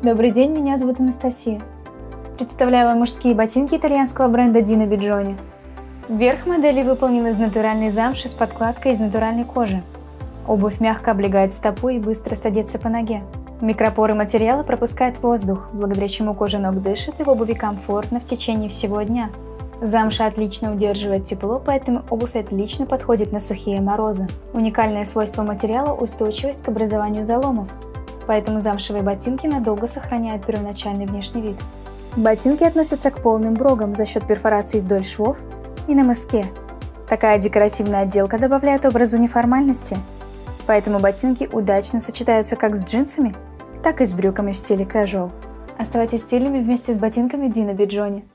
Добрый день, меня зовут Анастасия. Представляю вам мужские ботинки итальянского бренда Dino Bigioni. Верх модели выполнен из натуральной замши с подкладкой из натуральной кожи. Обувь мягко облегает стопу и быстро садится по ноге. Микропоры материала пропускают воздух, благодаря чему кожа ног дышит и в обуви комфортно в течение всего дня. Замша отлично удерживает тепло, поэтому обувь отлично подходит на сухие морозы. Уникальное свойство материала – устойчивость к образованию заломов. Поэтому замшевые ботинки надолго сохраняют первоначальный внешний вид. Ботинки относятся к полным брогам за счет перфораций вдоль швов и на мыске. Такая декоративная отделка добавляет образу неформальности, поэтому ботинки удачно сочетаются как с джинсами, так и с брюками в стиле casual. Оставайтесь стильными вместе с ботинками Dino Bigioni.